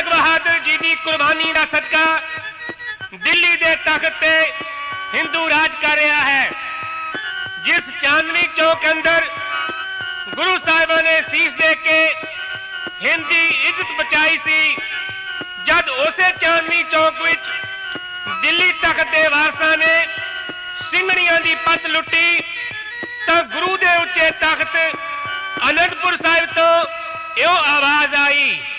तेग बहादुर जी की कुर्बानी का सदका दिल्ली के तख्त ते हिंदू राज कर रहा है। जिस चांदनी चौक अंदर गुरु साहिबा ने शीश दे के हिंद की इज्जत बचाई सी, जद उसे चांदनी चौक विच दिल्ली तख्त के वारसां ने सिंघड़ियां की पत लुटी तो गुरु के उच्चे तख्त आनंदपुर साहिब तो यो आवाज आई,